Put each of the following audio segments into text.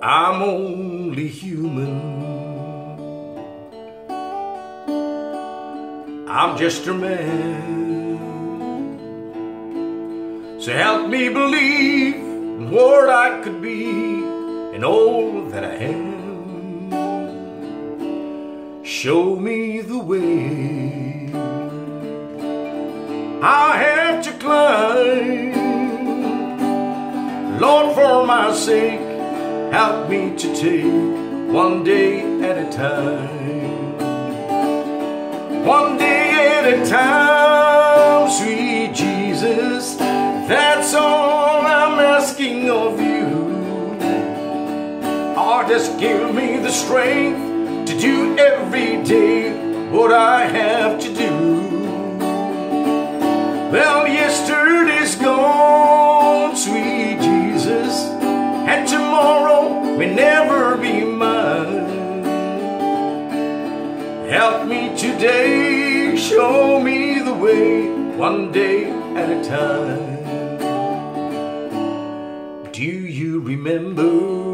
I'm only human. I'm just a man. So help me believe in what I could be and all that I am. Show me the way I have to climb. Lord, for my sake, help me to take one day at a time. One day at a time, sweet Jesus, that's all I'm asking of you. Oh, just give me the strength to do every day what I have to do. Well, yesterday's gone, sweet Jesus, and tomorrow may never be mine. Help me today, show me the way, one day at a time. Do you remember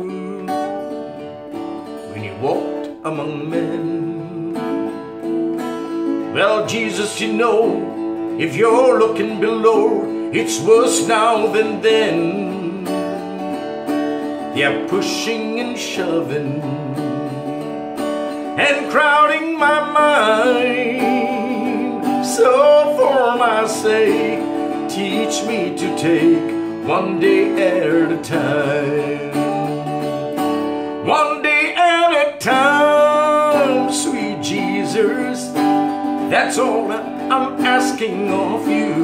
when you walked among men? Well, Jesus, you know, if you're looking below, it's worse now than then. They're pushing and shoving and crowding my mind. So for my sake, teach me to take one day at a time. One day at a time, sweet Jesus, that's all I'm asking of you.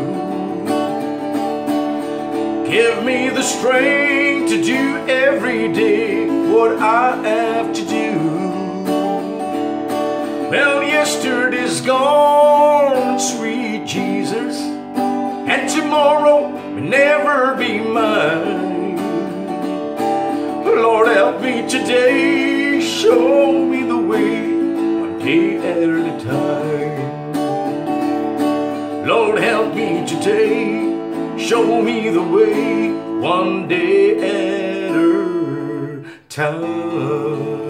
Give me the strength to do every day what I have to do. Well, yesterday's gone, sweet Jesus, and tomorrow may never be mine. Lord, help me today, show me the way, one day at a time. Lord, help me today, show me the way, one day at a time.